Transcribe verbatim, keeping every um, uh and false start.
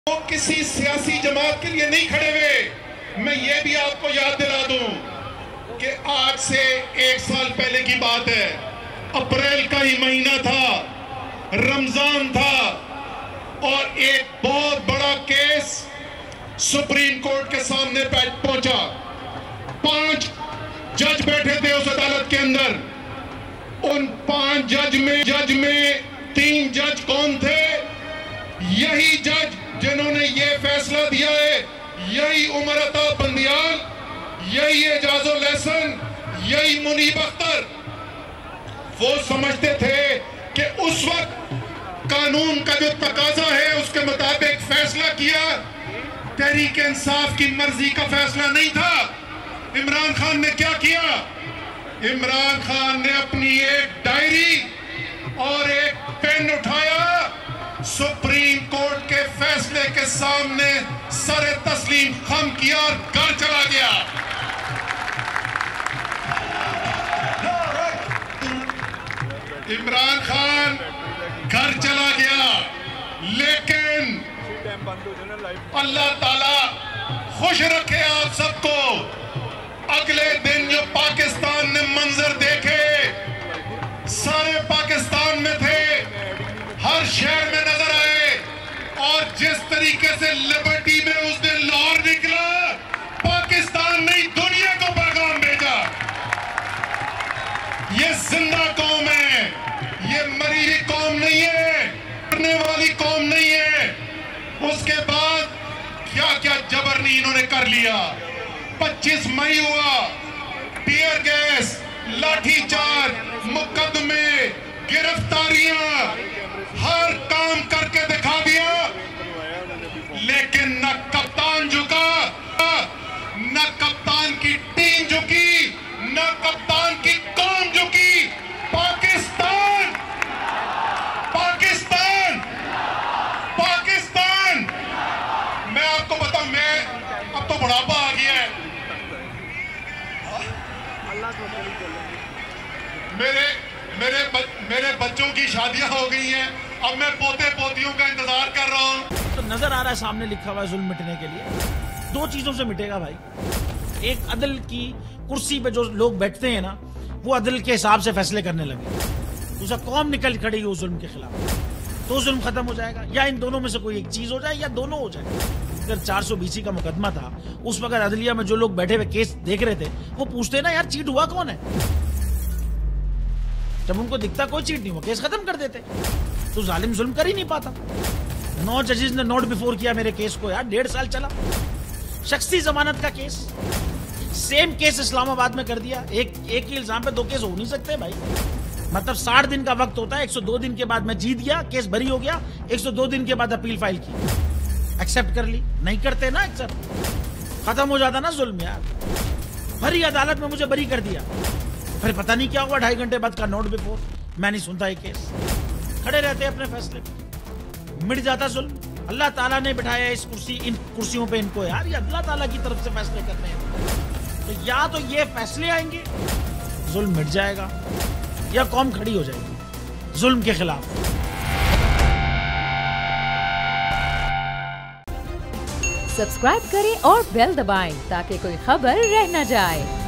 वो किसी सियासी जमात के लिए नहीं खड़े हुए। मैं ये भी आपको याद दिला दूं कि आज से एक साल पहले की बात है, अप्रैल का ही महीना था, रमजान था और एक बहुत बड़ा केस सुप्रीम कोर्ट के सामने पहुंचा। पांच जज बैठे थे उस अदालत के अंदर। उन पांच जज में जज में तीन जज कौन थे? यही जज जिन्होंने ये फैसला दिया है, यही उमर अता बंदियाल, यही एजाजुल एहसन, यही मुनीब अख्तर। वो समझते थे कि उस वक्त कानून का जो तकाजा है उसके मुताबिक फैसला किया, तहरीक इंसाफ की मर्जी का फैसला नहीं था। इमरान खान ने क्या किया? इमरान खान ने अपनी एक डायरी और एक पेन उठाया, सुप्रीम कोर्ट के फैसले के सामने सरे तस्लीम खम किया और घर चला गया। इमरान खान घर चला गया, लेकिन अल्लाह ताला खुश रखे आप सबको। अगले दिन जो पाकिस्तान ने मंजर देखे, सारे पाकिस्तान में थे, हर शहर में नजर आए, और जिस तरीके से लिबर्टी में उस दिन लाहौर निकला, पाकिस्तान ने दुनिया को पैगाम भेजा, ये जिंदा कौम है, ये मरी हुई कौम नहीं है, मरने वाली कौम नहीं है। उसके बाद क्या क्या जबर नहीं इन्होंने कर लिया। पच्चीस मई हुआ, टीयर गैस, लाठीचार्ज, मुकदमे, गिरफ्तारियां, हर काम करके दिखा दिया, लेकिन न कप्तान झुका, न कप्तान की टीम झुकी, न कप्तान की कौम झुकी। पाकिस्तान पाकिस्तान पाकिस्तान मैं आपको बताऊं, मैं अब तो बुढ़ापा आ गया है, मेरे मेरे बच, मेरे बच्चों की शादियां हो गई हैं, अब मैं पोते पोतियों का इंतजार कर रहा हूं। तो नजर आ रहा है सामने लिखा हुआ है जुल्म मिटने के लिए। दो चीजों से मिटेगा भाई, एक अदल की कुर्सी पे जो लोग बैठते हैं ना, वो अदल के हिसाब से फैसले करने लगे, दूसरा कौम निकल खड़ी उस जुल्म के खिलाफ, तो जुल्म खत्म हो जाएगा। या इन दोनों में से कोई एक चीज हो जाए या दोनों हो जाए। अगर चार सौ बीसी का मुकदमा था, उस वक्त अदलिया में जो लोग बैठे हुए केस देख रहे थे, वो पूछते ना यार चीट हुआ कौन है। जब उनको दिखता कोई चीट नहीं हुआ, केस खत्म कर देते। तो जालिम जुल्म कर ही नहीं पाता। नौ जजेस ने नोट बिफोर किया मेरे केस को, यार डेढ़ साल चला। शख्सी जमानत का केस, सेम केस इस्लामाबाद में कर दिया। एक एक ही इल्जाम पे दो केस हो नहीं सकते भाई। मतलब साठ दिन का वक्त होता है, एक सौ दो दिन के बाद मैं जीत गया, केस बरी हो गया, एक सौ दो दिन के बाद अपील फाइल की, एक्सेप्ट कर ली। नहीं करते ना एक्सेप्ट, खत्म हो जाता ना जुल्म यार। भरी अदालत में मुझे बरी कर दिया, फिर पता नहीं क्या हुआ, ढाई घंटे बाद का नोट बिफोर, मैं नहीं सुनता ये केस। खड़े रहते अपने फैसले पे, मिट जाता जुल्म। अल्लाह ताला ने बिठाया इस कुर्सी, इन कुर्सियों पे इनको यार, ये अल्लाह ताला की तरफ से फैसले करने हैं। तो या तो ये फैसले आएंगे, जुल्म मिट जाएगा, या कौम खड़ी हो जाएगी जुल्म के खिलाफ। सब्सक्राइब करें और बेल दबाएं ताकि कोई खबर रह न जाए।